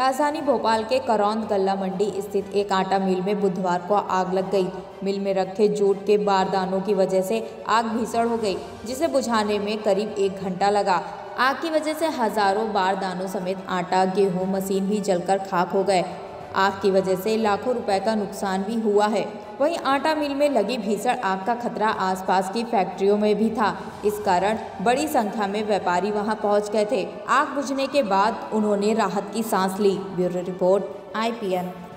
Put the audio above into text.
राजधानी भोपाल के करौंद गल्ला मंडी स्थित एक आटा मिल में बुधवार को आग लग गई। मिल में रखे जूट के बारदानों की वजह से आग भीषण हो गई, जिसे बुझाने में करीब 1 घंटा लगा। आग की वजह से हजारों बारदानों समेत आटा, गेहूं, मशीन भी जलकर खाक हो गए। आग की वजह से लाखों रुपए का नुकसान भी हुआ है। वहीं आटा मिल में लगी भीषण आग का खतरा आसपास की फैक्ट्रियों में भी था। इस कारण बड़ी संख्या में व्यापारी वहां पहुंच गए थे। आग बुझने के बाद उन्होंने राहत की सांस ली। Bureau report, IPN।